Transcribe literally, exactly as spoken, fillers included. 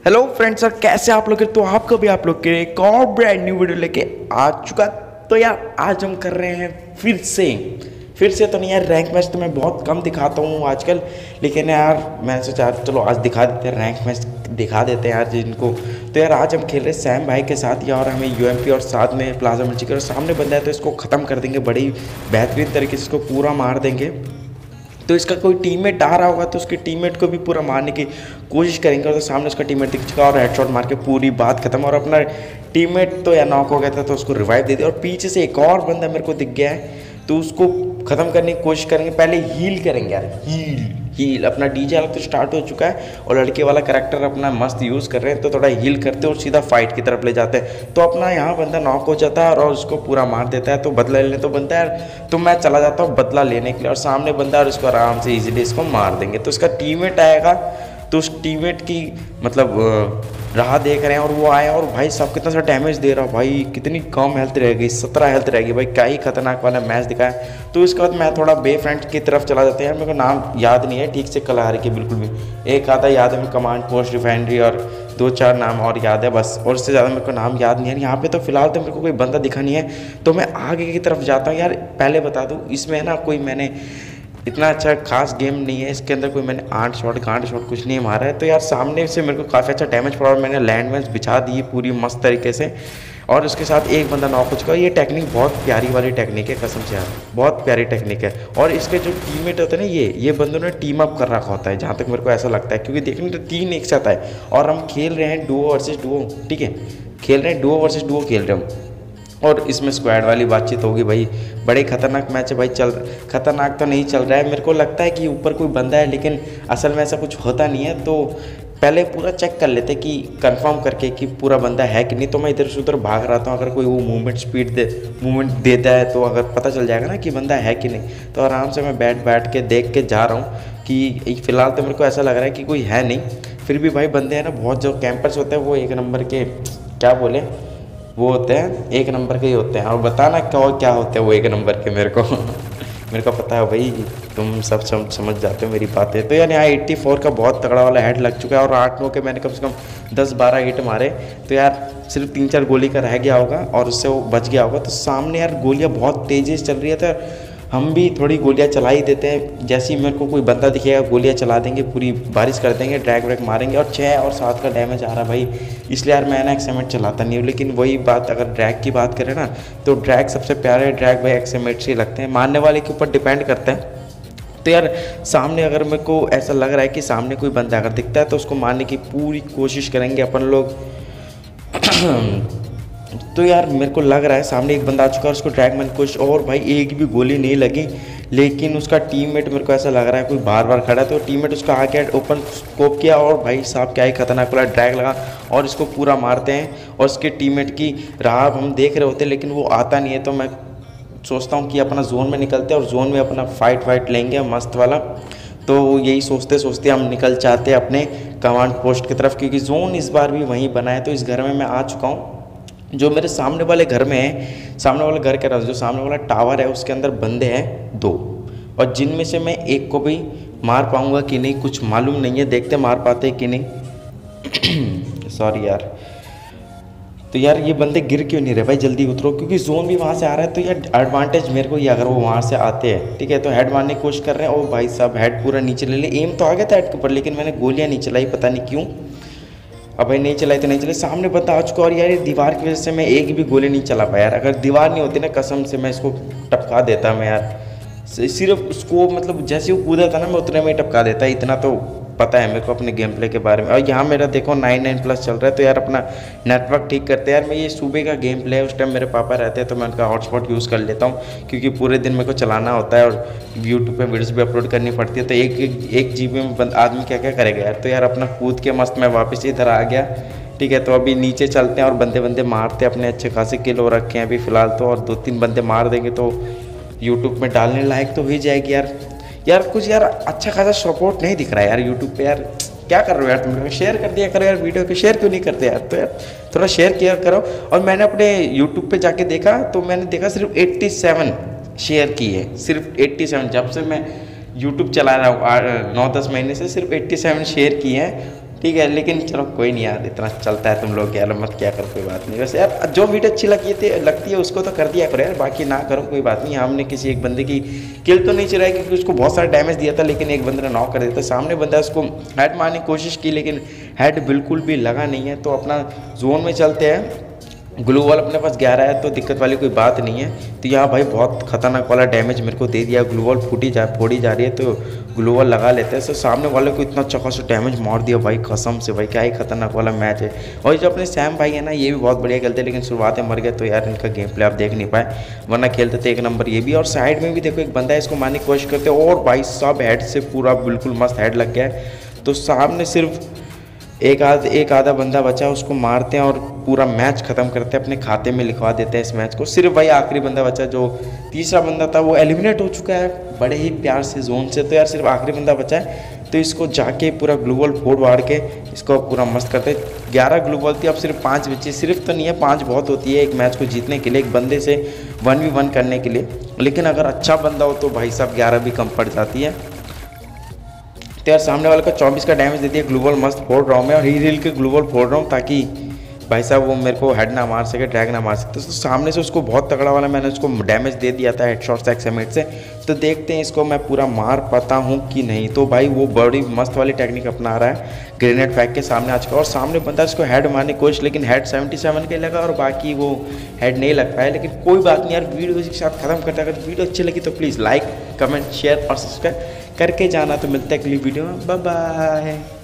Hello friends, और कैसे आप लोग? तो आपको भी आप लोग के एक और ब्रांड न्यू वीडियो लेके आ चुका। तो यार आज हम कर रहे हैं फिर से फिर से तो नहीं यार, रैंक मैच तो मैं बहुत कम दिखाता हूँ आजकल, लेकिन यार मैंने सोचा चलो आज दिखा देते हैं, रैंक मैच दिखा देते हैं यार जिनको। तो यार आज हम खेल रहे हैं सैम भाई के साथ यार, हमें यूएमपी और साथ में प्लाजा मिर्ची और सामने बंदा है तो इसको ख़त्म कर देंगे, बड़ी बेहतरीन तरीके से इसको पूरा मार देंगे। तो इसका कोई टीममेट आ रहा होगा तो उसके टीममेट को भी पूरा मारने की कोशिश करेंगे, और तो सामने उसका टीममेट दिख चुका और हेडशॉट मार के पूरी बात खत्म। और अपना टीममेट तो या नॉक हो गया था तो उसको रिवाइव दे दिया, और पीछे से एक और बंदा मेरे को दिख गया है तो उसको ख़त्म करने की कोशिश करेंगे। पहले हील करेंगे यार, हील हील अपना डीजे अलग तो स्टार्ट हो चुका है और लड़के वाला करैक्टर अपना मस्त यूज़ कर रहे हैं, तो थोड़ा हील करते और सीधा फाइट की तरफ ले जाते हैं। तो अपना यहाँ बंदा नॉक हो जाता है और उसको पूरा मार देता है, तो बदला लेने तो बनता है यार। तो मैं चला जाता हूँ बदला लेने के लिए, और सामने बंदा और उसको आराम से इजीली इसको मार देंगे। तो उसका टीममेट आएगा तो उस टीममेट की मतलब राह देख रहे हैं, और वो आए और भाई साहब कितना सा डैमेज दे रहा, भाई कितनी कम हेल्थ रहेगी, सत्रह हेल्थ रहेगी भाई, क्या ही खतरनाक वाला मैच दिखाया। तो इसके बाद मैं थोड़ा बे फ्रेंड की तरफ चला जाता है यार, मेरे को नाम याद नहीं है ठीक से कलाहारी की बिल्कुल भी, एक आता याद है कमांड पोस्ट रिफाइनरी और दो चार नाम और याद है बस, और उससे ज़्यादा मेरे को नाम याद नहीं है। यहाँ पे तो फिलहाल तो मेरे को कोई बंदा दिखा नहीं है, तो मैं आगे की तरफ जाता हूँ यार। पहले बता दूँ इसमें ना कोई मैंने इतना अच्छा खास गेम नहीं है इसके अंदर, कोई मैंने आठ शॉट गांड शॉट कुछ नहीं मारा है। तो यार सामने से मेरे को काफ़ी अच्छा डैमेज पड़ा और मैंने लैंडमाइंस बिछा दी पूरी मस्त तरीके से, और उसके साथ एक बंदा नॉक हो चुका है। ये टेक्निक बहुत प्यारी वाली टेक्निक है कसम से यार, बहुत प्यारी टेक्निक है। और इसके जो टीममेट होते हैं ना, ये ये बंदों ने टीम अप कर रखा होता है जहाँ तक मेरे को ऐसा लगता है, क्योंकि देखने तो तीन एक साथ है और हम खेल रहे हैं डुओ वर्सेस डुओ, ठीक है, खेल रहे हैं डुओ वर्सेस डुओ खेल रहे हम, और इसमें स्क्वाड वाली बातचीत होगी भाई। बड़े खतरनाक मैच है भाई, चल खतरनाक तो नहीं चल रहा है, मेरे को लगता है कि ऊपर कोई बंदा है, लेकिन असल में ऐसा कुछ होता नहीं है। तो पहले पूरा चेक कर लेते कि कंफर्म करके कि पूरा बंदा है कि नहीं। तो मैं इधर से उधर भाग रहा था, अगर कोई वो मूवमेंट स्पीड दे मूवमेंट देता है तो अगर पता चल जाएगा ना कि बंदा है कि नहीं, तो आराम से मैं बैठ बैठ के देख के जा रहा हूँ कि फ़िलहाल तो मेरे को ऐसा लग रहा है कि कोई है नहीं। फिर भी भाई बंदे हैं ना बहुत, जो कैंपर्स होते हैं वो एक नंबर के क्या बोले वो होते हैं, एक नंबर के ही होते हैं। और बताना क्या क्या होते हैं वो एक नंबर के, मेरे को मेरे को पता है भाई, तुम सब सम, समझ जाते हो मेरी बातें। तो यार यहाँ चौरासी का बहुत तगड़ा वाला हेड लग चुका है, और आठ नौ के मैंने कम से कम दस बारह हिट मारे। तो यार सिर्फ तीन चार गोली का रह गया होगा और उससे वो बच गया होगा। तो सामने यार गोलियाँ बहुत तेज़ी से चल रही है, तो हम भी थोड़ी गोलियाँ चला ही देते हैं। जैसे ही मेरे को कोई बंदा दिखेगा गोलियाँ चला देंगे, पूरी बारिश कर देंगे, ड्रैग व्रैग मारेंगे। और छः और सात का डैमेज आ रहा भाई, इसलिए यार मैं ना एक्सएमेट चलाता नहीं हूँ। लेकिन वही बात अगर ड्रैग की बात करें ना, तो ड्रैग सबसे प्यारे ड्रैग भाई एक्सएमेट से लगते हैं, मारने वाले के ऊपर डिपेंड करता है। तो यार सामने अगर मेरे को ऐसा लग रहा है कि सामने कोई बंदा अगर दिखता है तो उसको मारने की पूरी कोशिश करेंगे अपन लोग। तो यार मेरे को लग रहा है सामने एक बंदा आ चुका है, उसको ड्रैग मारने की कोशिश, और भाई एक भी गोली नहीं लगी। लेकिन उसका टीममेट मेरे को ऐसा लग रहा है कोई बार बार खड़ा है, तो टीममेट उसका आके ओपन स्कोप किया और भाई साहब क्या ही खतरनाक वाला ड्रैग लगा और इसको पूरा मारते हैं। और उसके टीममेट की राह हम देख रहे होते हैं लेकिन वो आता नहीं है, तो मैं सोचता हूँ कि अपना जोन में निकलते हैं और जोन में अपना फाइट वाइट लेंगे मस्त वाला। तो यही सोचते सोचते हम निकल चाहते हैं अपने कमांड पोस्ट की तरफ, क्योंकि जोन इस बार भी वहीं बना है। तो इस घर में मैं आ चुका हूँ, जो मेरे सामने वाले घर में है, सामने वाले घर कह रहा हूँ, जो सामने वाला टावर है उसके अंदर बंदे हैं दो, और जिनमें से मैं एक को भी मार पाऊँगा कि नहीं कुछ मालूम नहीं है, देखते मार पाते कि नहीं। सॉरी यार। तो यार ये बंदे गिर क्यों नहीं रहे भाई, जल्दी उतरो, क्योंकि जोन भी वहाँ से आ रहा है। तो यार एडवांटेज मेरे को ये, अगर वो वहाँ से आते हैं ठीक है, तो हेड मारने की कोशिश कर रहे हैं। ओ भाई साहब हेड पूरा नीचे ले ले, एम तो आ गया था हेड के ऊपर, लेकिन मैंने गोलियाँ नहीं चलाई, पता नहीं क्यों। अब भाई नहीं चलाई तो नहीं चलाई, सामने बंदा आ चुका। और यार ये दीवार की वजह से मैं एक भी गोली नहीं चला पाया यार, अगर दीवार नहीं होती ना कसम से मैं इसको टपका देता मैं यार, सिर्फ उसको मतलब जैसे वो कूदा था ना मैं उतने में ही टपका देता, इतना तो पता है मेरे को अपने गेम प्ले के बारे में। और यहाँ मेरा देखो नाइन नाइन प्लस चल रहा है, तो यार अपना नेटवर्क ठीक करते हैं यार। मैं ये सुबह का गेम प्ले है, उस टाइम मेरे पापा रहते हैं तो मैं उनका हॉटस्पॉट यूज़ कर लेता हूँ, क्योंकि पूरे दिन मेरे को चलाना होता है और यूट्यूब पे वीडियोस भी अपलोड करनी पड़ती है। तो एक एक, एक जी बी में आदमी क्या क्या करेगा यार। तो यार अपना कूद के मस्त मैं वापस इधर आ गया, ठीक है। तो अभी नीचे चलते हैं और बंदे बंदे मारते हैं, अपने अच्छे खासे किल हो रखे हैं अभी फ़िलहाल तो, और दो तीन बंदे मार देंगे तो यूट्यूब में डालने लायक तो हो ही जाएगी यार। यार कुछ यार अच्छा खासा सपोर्ट नहीं दिख रहा है यार यूट्यूब पे यार, क्या कर रहे हो यार तुम लोग, शेयर कर दिया करो यार वीडियो को, शेयर क्यों नहीं करते यार। तो यार थोड़ा शेयर किया करो। और मैंने अपने यूट्यूब पे जाके देखा तो मैंने देखा सिर्फ सत्तासी शेयर की है, सिर्फ सत्तासी। जब से मैं यूट्यूब चला रहा हूँ नौ दस महीने से सिर्फ सत्तासी शेयर किए हैं, ठीक है, लेकिन चलो कोई नहीं यार, इतना चलता है, तुम लोग यार मत क्या करो, कोई बात नहीं। वैसे यार जो वीडियो अच्छी लगी थी लगती है उसको तो कर दिया करो यार, बाकी ना करो कोई बात नहीं। हमने किसी एक बंदे की किल तो नहीं चलाई क्योंकि उसको बहुत सारा डैमेज दिया था, लेकिन एक बंदे ने नॉक कर दिया था। सामने बंदा उसको हेड मारने की कोशिश की लेकिन हेड बिल्कुल भी लगा नहीं है। तो अपना जोन में चलते हैं, ग्लू वॉल अपने पास ग्यारह है तो दिक्कत वाली कोई बात नहीं है। तो यहाँ भाई बहुत खतरनाक वाला डैमेज मेरे को दे दिया, ग्लू वॉल फूटी जा फोड़ी जा रही है तो ग्लू वॉल लगा लेते हैं। तो सामने वाले को इतना चौका से डैमेज मार दिया भाई, कसम से भाई क्या ही खतरनाक वाला मैच है। और जो अपने सैम भाई है ना, ये भी बहुत बढ़िया खेलते हैं, लेकिन शुरुआत में मर गए तो यार इनका गेम प्ले आप देख नहीं पाए, वरना खेलते थे एक नंबर ये भी। और साइड में भी देखो एक बंदा है, इसको मारने की कोशिश करते और भाई सब हेड से पूरा बिल्कुल मस्त हेड लग गया है। तो सामने सिर्फ एक आध एक आधा बंदा बचा, उसको मारते हैं और पूरा मैच ख़त्म करते हैं, अपने खाते में लिखवा देते हैं इस मैच को। सिर्फ भाई आखिरी बंदा बचा, जो तीसरा बंदा था वो एलिमिनेट हो चुका है बड़े ही प्यार से जोन से। तो यार सिर्फ आखिरी बंदा बचा है, तो इसको जाके पूरा ग्लू वॉल फोड़ वाड़ के इसको पूरा मस्त करते हैं। ग्यारह ग्लू वॉल थी, अब सिर्फ पाँच बची, सिर्फ तो नहीं है पाँच बहुत होती है एक मैच को जीतने के लिए, एक बंदे से वन वी वन करने के लिए। लेकिन अगर अच्छा बंदा हो तो भाई साहब ग्यारह भी कम पड़ जाती है। तो यार सामने वाले का चौबीस का डैमेज दे दिया, ग्लू वॉल मस्त फोड़ रहा हूँ मैं और हील हील के ग्लू वॉल फोड़ रहा हूँ ताकि भाई साहब वो मेरे को हेड ना मार सके, ड्रैग ना मार सके। तो सामने से उसको बहुत तगड़ा वाला मैंने उसको डैमेज दे दिया था हेडशॉट से एक्सएमेट से। तो देखते हैं इसको मैं पूरा मार पाता हूँ कि नहीं। तो भाई वो बड़ी मस्त वाली टेक्निक अपना रहा है, ग्रेनेड फेंक के सामने आ चुका और सामने बंदा इसको हेड मारने की कोशिश, लेकिन हेड सेवेंटी सेवन के लगा और बाकी वो हेड नहीं लग पाया। लेकिन कोई बात नहीं यार, वीडियो इसी के साथ खत्म करता है। अगर वीडियो अच्छी लगी तो प्लीज़ लाइक कमेंट शेयर और सब्सक्राइब करके जाना। तो मिलता है अगली वीडियो में, बाय बाय।